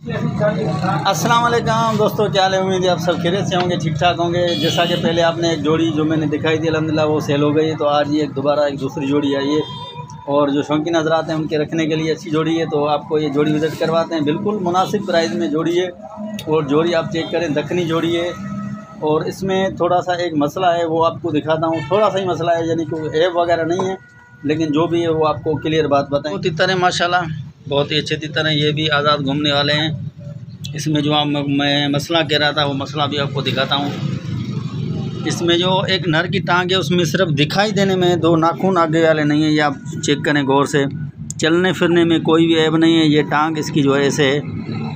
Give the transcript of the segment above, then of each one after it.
अस्सलाम वालेकुम दोस्तों, क्या हाल है। उम्मीद है आप सब खैरियत से होंगे, ठीक ठाक होंगे। जैसा कि पहले आपने एक जोड़ी जो मैंने दिखाई थी अल्हम्दुलिल्लाह वो सेल हो गई है, तो आज ये दोबारा एक दूसरी जोड़ी आई है और जो शौकीन हज़रात हैं उनके रखने के लिए अच्छी जोड़ी है। तो आपको ये जोड़ी विज़िट करवाते हैं, बिल्कुल मुनासिब प्राइस में जोड़ी है। और जोड़ी आप चेक करें, दखनी जोड़ी है। और इसमें थोड़ा सा एक मसला है, वो आपको दिखाता हूँ। थोड़ा सा ही मसला है, यानी कोई ऐब वगैरह नहीं है, लेकिन जो भी है वो आपको क्लियर बात बताएं। वो तितर है माशाल्लाह, बहुत ही अच्छे तितर हैं। ये भी आज़ाद घूमने वाले हैं। इसमें जो मैं मसला कह रहा था वो मसला भी आपको दिखाता हूँ। इसमें जो एक नर की टांग है उसमें सिर्फ दिखाई देने में दो नाखून आगे वाले नहीं है, ये आप चेक करें गौर से। चलने फिरने में कोई भी ऐब नहीं है। ये टांग इसकी जो है ऐसे है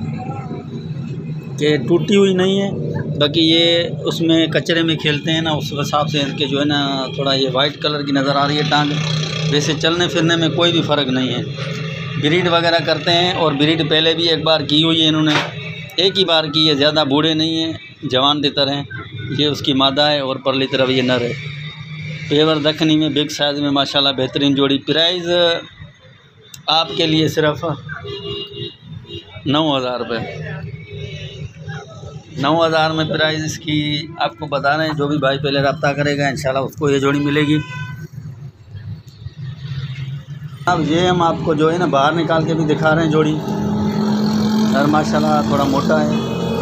कि टूटी हुई नहीं है। बाकी ये उसमें कचरे में खेलते हैं ना, उस हिसाब से इनके जो है ना थोड़ा ये वाइट कलर की नज़र आ रही है टांग। वैसे चलने फिरने में कोई भी फ़र्क नहीं है। ब्रीड वगैरह करते हैं और ब्रीड पहले भी एक बार की हुई है इन्होंने, एक ही बार की है, ज़्यादा बूढ़े नहीं हैं, जवान तितर हैं। ये उसकी मादा है और परली तरफ ये नर है। पेवर दखनी में बिग साइज़ में माशाल्लाह बेहतरीन जोड़ी। प्राइस आपके लिए सिर्फ 9,000 रुपये, 9,000 में प्राइस इसकी आपको बता रहे हैं। जो भी भाई पहले रब्ता करेगा इंशाल्लाह उसको ये जोड़ी मिलेगी। अब ये हम आपको जो है ना बाहर निकाल के भी दिखा रहे हैं जोड़ी। नर माशाल्लाह थोड़ा मोटा है,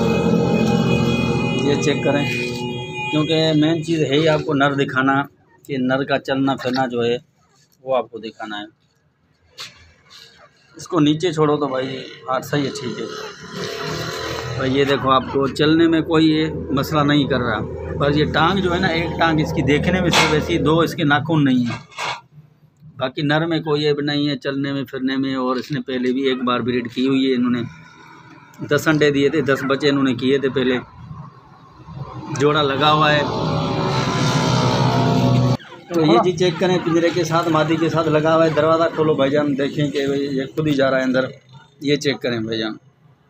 ये चेक करें, क्योंकि मेन चीज़ है ही आपको नर दिखाना, कि नर का चलना फिरना जो है वो आपको दिखाना है। इसको नीचे छोड़ो तो भाई हाँ सही है, ठीक है भाई। ये देखो, आपको चलने में कोई ये मसला नहीं कर रहा, पर ये टांग जो है ना, एक टांग इसकी देखने में सिर्फ ऐसी, दो इसके नाखून नहीं है। बाकी नर में कोई ऐब नहीं है, चलने में फिरने में। और इसने पहले भी एक बार ब्रीड की हुई है। इन्होंने 10 अंडे दिए थे, 10 बच्चे इन्होंने किए थे पहले। जोड़ा लगा हुआ है, तो ये जी चेक करें, पिंजरे के साथ मादी के साथ लगा हुआ है। दरवाज़ा खोलो भाईजान, देखें कि भाई ये खुद ही जा रहा है अंदर। ये चेक करें भाईजान।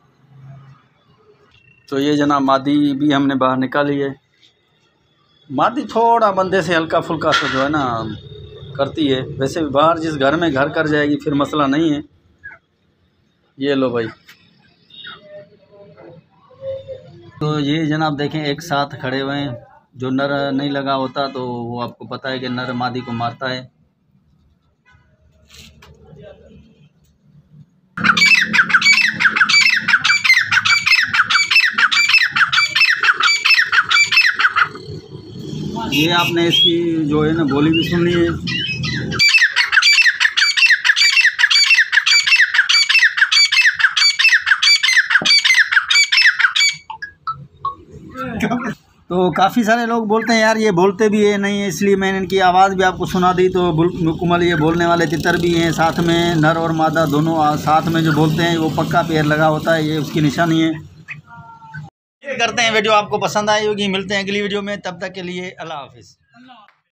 तो ये जनाब मादी भी हमने बाहर निकाली है। मादी थोड़ा बंदे से हल्का फुल्का सा जो है ना करती है, वैसे भी बाहर जिस घर में घर कर जाएगी फिर मसला नहीं है। ये लो भाई, तो ये जनाब देखें एक साथ खड़े हुए हैं। जो नर नहीं लगा होता तो वो आपको पता है कि नर मादी को मारता है। ये आपने इसकी जो है ना बोली भी सुन ली है। तो काफ़ी सारे लोग बोलते हैं यार ये बोलते भी है नहीं है, इसलिए मैंने इनकी आवाज़ भी आपको सुना दी। तो मुकम्मल ये बोलने वाले तितर भी हैं, साथ में नर और मादा दोनों साथ में जो बोलते हैं वो पक्का पेयर लगा होता है, ये उसकी निशानी है। ये करते हैं। वीडियो आपको पसंद आई होगी, मिलते हैं अगली वीडियो में, तब तक के लिए अल्लाह हाफिज़।